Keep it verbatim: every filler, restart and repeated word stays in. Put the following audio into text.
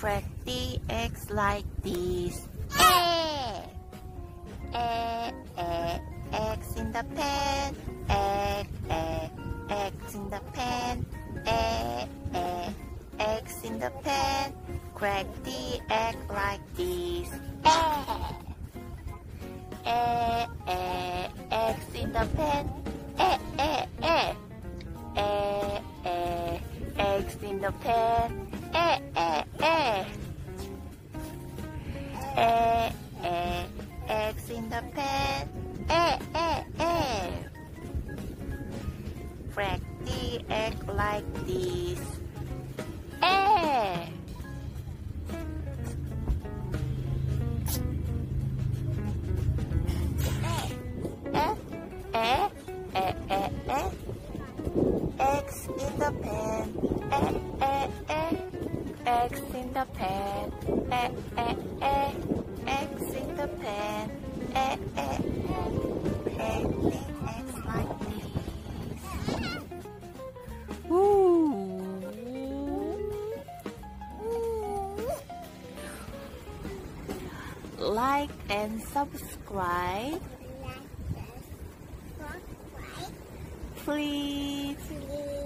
Crack the eggs like this. Egg, egg, egg, eggs in the pan. Egg, egg, eggs in the pan. Egg, egg, eggs in the pan. Crack the egg like this. Egg, egg, egg, eggs in the pan. Egg, egg, egg, egg, egg, eggs in the pan. Egg, egg, egg, egg, egg, eggs in the pan. Egg, egg, egg. Crack the egg like this. Egg. Egg, egg, egg, egg, egg. Eggs in the pan. Egg, egg, egg. Eggs in the pan. Egg, egg, egg. Eggs in the pan. Egg, egg, egg. Crack the eggs like this. Ooh. Like and subscribe, please.